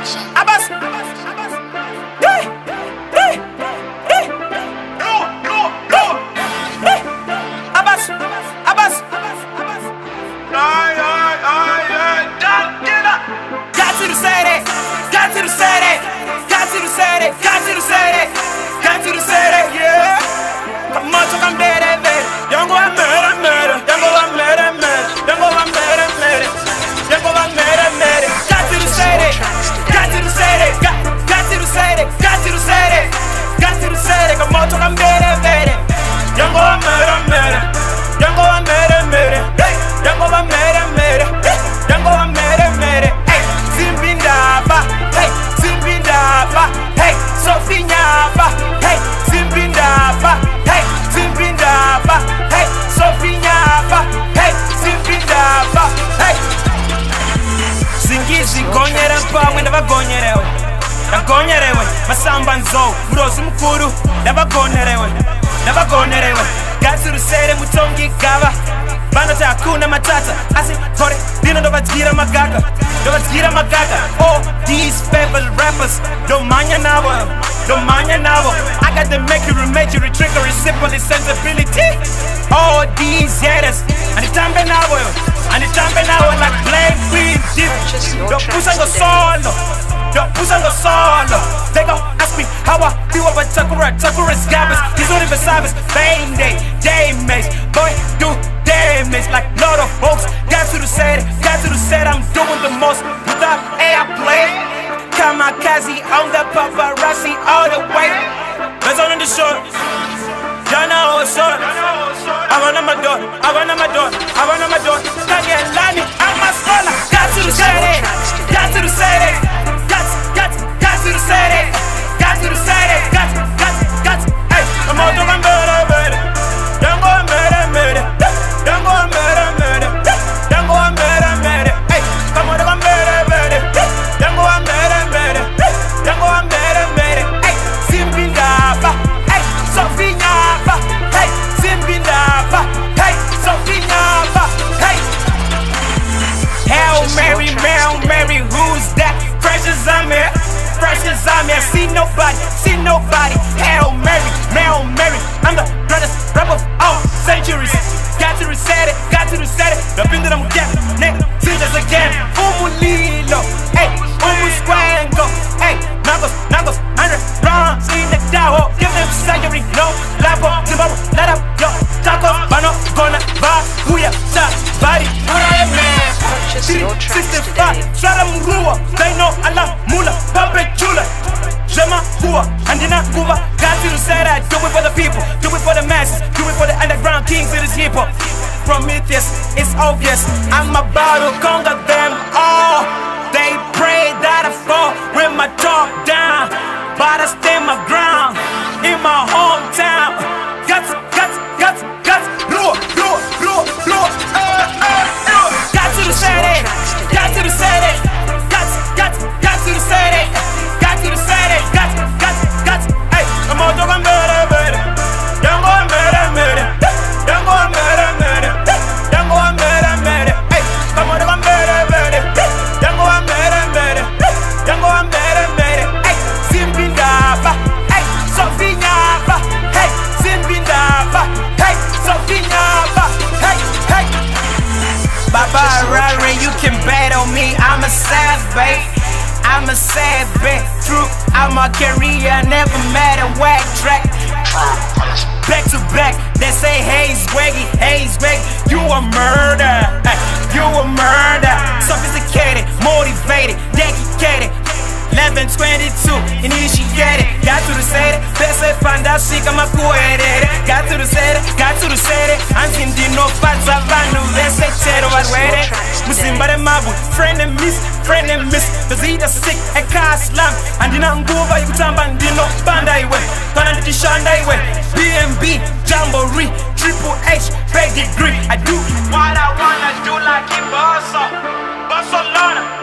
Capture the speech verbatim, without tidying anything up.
Abbas. Hey, hey, hey. No, no, no. Hey. Abbas, Abbas. Ay, ay, ay, ay. Got to the city, got to the city, got to the city, got to the city, got to the city, yeah. Come on, so come better, better. Young boy, murder, murder. Young boy, murder, murder. Young boy, murder, murder. Young boy, murder, murder. Got to the city, got to the city, got, got to the city, got to the city, got to the city. Come on, so come better, better. Young boy, murder, murder. Young boy, murder, murder. Young boy, murder, murder. Young boy, murder, murder. Hey, Zimbindaba. Hey, Zimbindaba. Hey, Sofinyaba. Hey, Zimbindaba. Hey, Zimbindaba. Hey, Sofinyaba. Hey, Zimbindaba. Hey. Zingizi gonyera mpamwe ndavagonyerewe ndagonyerewe masamba nzo murozi mukuru ndavagonerewe ndavagonerewe gaturusere mutongi gava vanoti hakuna matata asi kore dino ndovadyira magaga ndovadyira magaga. All these favorite rappers ndomanya navo ndomanya navo. I got the mercury major trickery simple sensibility. All these haters anditambe navo anditambe navo like Blake Green Dip. Ndopusa ngosolo ndopusa ngosolo. They gon' ask me how I feel about Takura Takura's garbage. He's not even service. Bang day day maze boy do damage like lot of folks. Got to the set, got to the set. I'm doing the most without airplay. Kamikaze on the paparazzi all the way. Let's on in the short. Y'all know what's up. I run on my door, I run on my door, I run on my door. Tanya Lani, I'm a scholar. Got to the set, got to the set, got, got, got to the set, got to the set, got, got, got. Hey, I'm all doing better, better. Don't go murder, murder. Don't go murder, murder. Don't go murder, murder. Hey, come on, don't go murder, murder. Don't go murder, murder. Don't go murder, murder. Hey, Zimbindaba. Hey, Sofinyaba. Hey, Zimbindaba. Hey, Sofinyaba. Hey. Hail Mary, Hail Mary, who's that? Precious I'm here, precious I'm here. See nobody, see nobody. Hail Mary, Hail Mary. I'm the greatest rapper of all centuries. Got to reset it, got to reset it. The thing that I'm getting, nigga, teachers again. Umulilo, hey, Umusquango, hey, Nagos, Nagos, hundred rounds in the Daho. Give them surgery, no, Lapo, Zimbabwe, let up, yo, Taco, Bano, Gona, Ba, Huya, Ta, Body, Alright, man. sixty-five, Salam Rua, they know Allah, Mula, Pape Chula, Jema Hua, Andina Kuba. Got to say that, do it for the people, do it for the masses, do it for the underground kings of this hip hop. Prometheus, it's obvious, I'm about to conquer them all. They pray that I fall with my top down, but I stand my ground in my hometown. Guts, guts, guts, guts, Rua, Rua, Rua, Rua, uh, uh, uh. Got to the city, got to the city, guts, guts, got to the city, got to the city, guts, guts, guts. Hey, I'm all talking murder, murder. Don't go murder, murder. Don't go murder, murder. Don't go murder, murder. Hey, come on, don't go murder, murder. Don't go murder, murder. Don't go murder, murder. Hey, Zimbindaba. Hey, Sofinyaba. Hey, Zimbindaba. Hey, Sofinyaba. Hey, hey. Baba Rari, you can bet on me. I'm a sad babe. I'm a sad babe. Throughout my career, never met a whack track. Back to back, they say, hey, Swaggy, hey, Swaggy, you a murder, hey, you a murder. Sophisticated, motivated, dedicated. eleven twenty-two, initiated. Got to the city, they say, find out, she come up with it. Got to the city, got to the city. I'm in the no fats, I've they say, Chedo, I'm ready. Musimba de Mabu, friend and miss, friend and miss. Cause he the sick, a car slam. And in Anguva, you tamba, and you know, Bandai way. Gonna do Shandai way. B M B, Jamboree, Triple H, big degree. I do what I wanna do like in Barca, Barcelona.